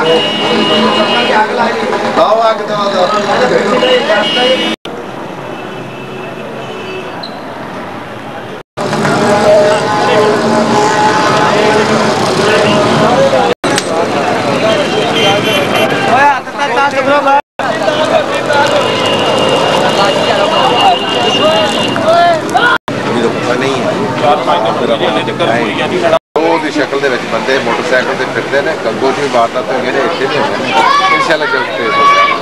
शक्ल के बंदे मोटरसाइकिल से फिरते हैं, गंगों भी वारदात हो गए, इतने नहीं होंगे इंशाल्लाह जल्द।